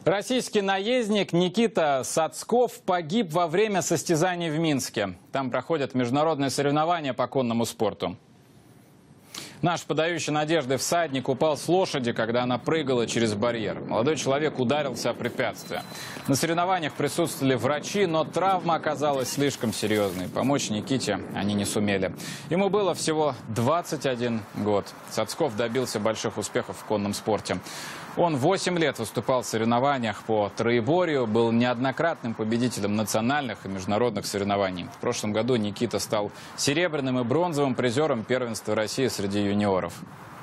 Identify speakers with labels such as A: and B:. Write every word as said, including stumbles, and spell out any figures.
A: Российский наездник Никита Сацков погиб во время состязаний в Минске. Там проходят международные соревнования по конному спорту. Наш подающий надежды всадник упал с лошади, когда она прыгала через барьер. Молодой человек ударился о препятствие. На соревнованиях присутствовали врачи, но травма оказалась слишком серьезной. Помочь Никите они не сумели. Ему было всего двадцать один год. Сацков добился больших успехов в конном спорте. Он восемь лет выступал в соревнованиях по троеборью, был неоднократным победителем национальных и международных соревнований. В прошлом году Никита стал серебряным и бронзовым призером первенства России среди юниоров.